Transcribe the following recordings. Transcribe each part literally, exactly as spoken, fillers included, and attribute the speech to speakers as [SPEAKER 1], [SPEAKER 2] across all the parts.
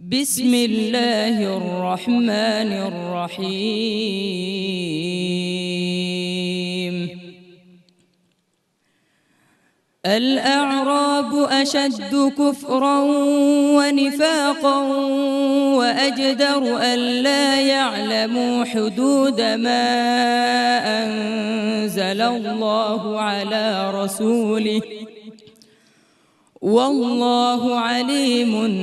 [SPEAKER 1] بسم الله الرحمن الرحيم. الأعراب أشد كفرا ونفاقا وأجدر ألا يعلموا حدود ما أنزل الله على رسوله والله عليم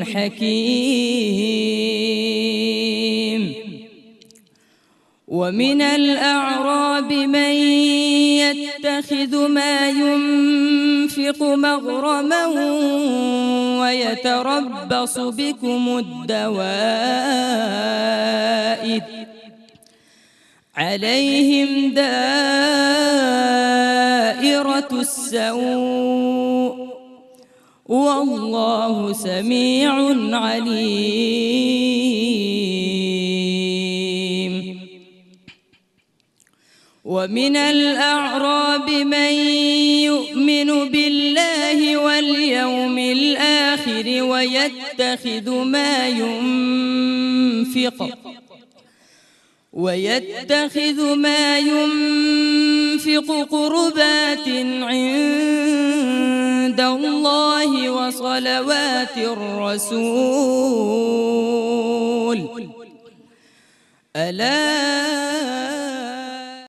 [SPEAKER 1] حكيم. ومن الأعراب من يتخذ ما ينفق مغرما ويتربص بكم الدوائر عليهم دائرة السوء والله سميع عليم. ومن الأعراب من يؤمن بالله واليوم الآخر ويتخذ ما ينفق ويتخذ ما ينفق قربات عند الله وصلوات الرسول ألا